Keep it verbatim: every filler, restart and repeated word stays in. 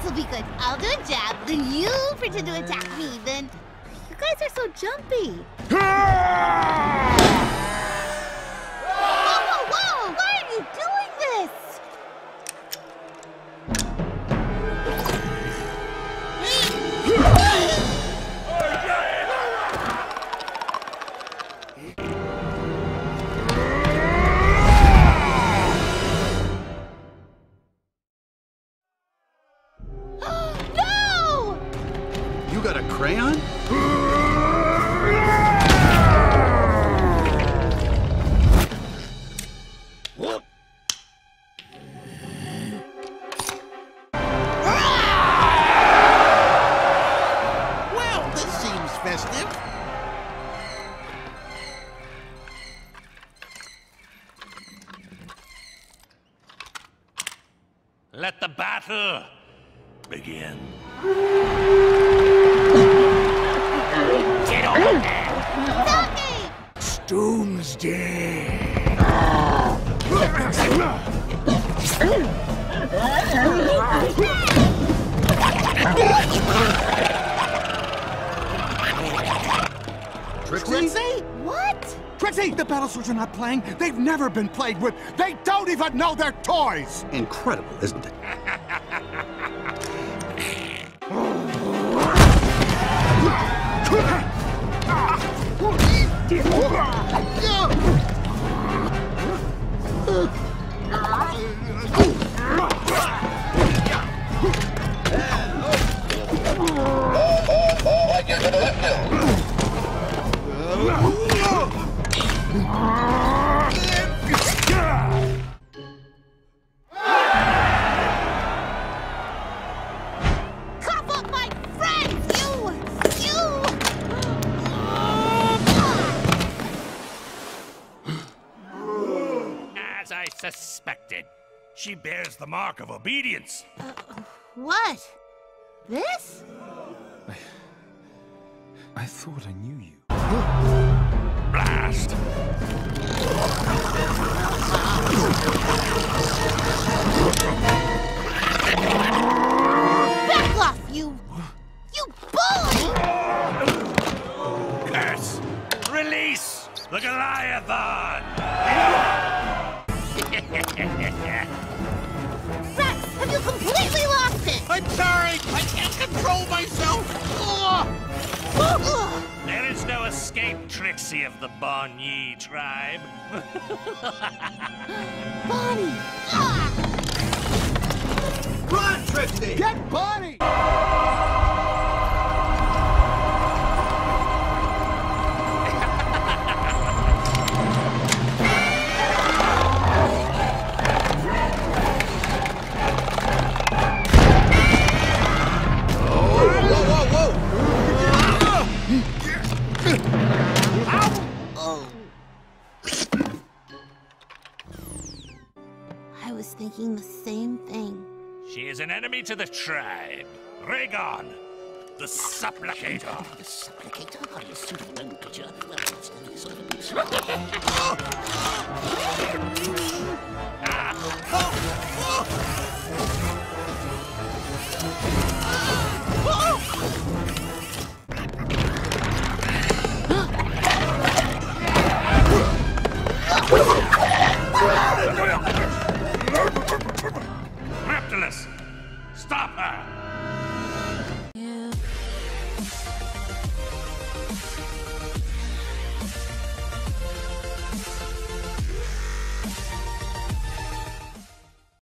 will be good. I'll do a jab, then you pretend to attack me, then... You guys are so jumpy. Whoa, whoa, whoa! Why are you doing this? You got a crayon? Well, this seems festive. Let the battle begin. Get over there! Doomsday. Trixie? Trixie? What? Trixie, the battle swords are not playing. They've never been played with. They don't even know they're toys. Incredible, isn't it? Cough up my friends, you! You! As I suspected, she bears the mark of obedience. Uh, what? This? I... I thought I knew you. Blast! Back off, you! You bully! Curse! Release the Goliathon! Rex, have you completely lost it? I'm sorry. I can't control myself. Ugh. Ugh. There is no escape, Trixie of the Bon Yi tribe. Bonnie! Ah. Run, Trixie! Get Bonnie! I was thinking the same thing. She is an enemy to the tribe. Rhaegon, the Supplicator. The Supplicator? Are you suitable picture? Well, it's sort of